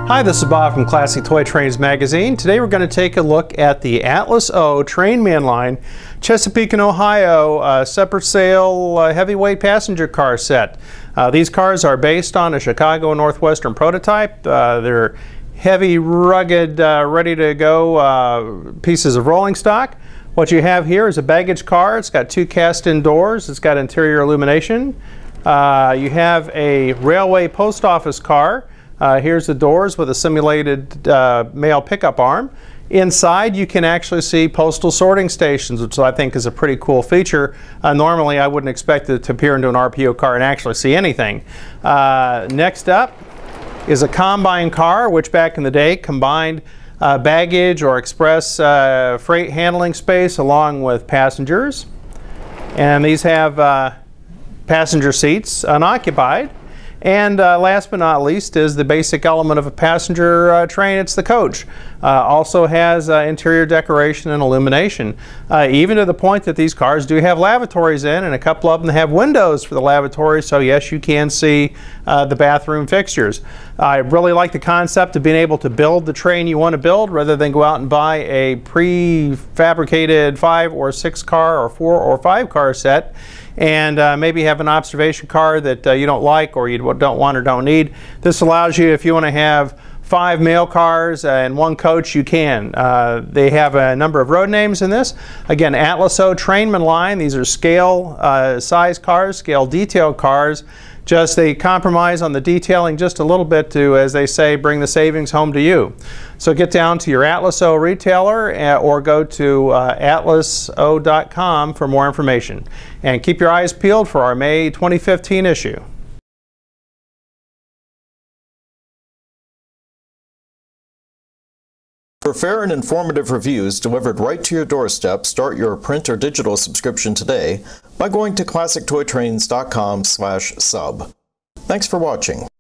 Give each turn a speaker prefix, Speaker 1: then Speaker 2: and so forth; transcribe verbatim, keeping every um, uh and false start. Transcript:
Speaker 1: Hi, this is Bob from Classic Toy Trains Magazine. Today we're going to take a look at the Atlas O Trainman line, Chesapeake and Ohio, uh, separate sale uh, heavyweight passenger car set. Uh, these cars are based on a Chicago Northwestern prototype. Uh, they're heavy, rugged, uh, ready to go uh, pieces of rolling stock. What you have here is a baggage car. It's got two cast-in doors. It's got interior illumination. Uh, you have a railway post office car. Uh, here's the doors with a simulated uh, mail pickup arm. Inside you can actually see postal sorting stations, which I think is a pretty cool feature. Uh, normally I wouldn't expect it to appear into an R P O car and actually see anything. Uh, next up is a combine car, which back in the day combined uh, baggage or express uh, freight handling space along with passengers. And these have uh, passenger seats unoccupied. And uh, last but not least is the basic element of a passenger uh, train. It's the coach. Uh, also has uh, interior decoration and illumination, uh, even to the point that these cars do have lavatories in, and a couple of them have windows for the lavatories, so yes, you can see uh, the bathroom fixtures. I really like the concept of being able to build the train you want to build rather than go out and buy a prefabricated five or six car or four or five car set and uh, maybe have an observation car that uh, you don't like or you don't want or don't need. This allows you, if you want to have five mail cars uh, and one coach, you can. Uh, they have a number of road names in this. Again, Atlas O Trainman line. These are scale uh, size cars, scale detail cars. Just they compromise on the detailing just a little bit to, as they say, bring the savings home to you. So get down to your Atlas O retailer uh, or go to uh, atlas o dot com for more information. And keep your eyes peeled for our May twenty fifteen issue.
Speaker 2: For fair and informative reviews delivered right to your doorstep, start your print or digital subscription today by going to classic toy trains dot com slash sub. Thanks for watching.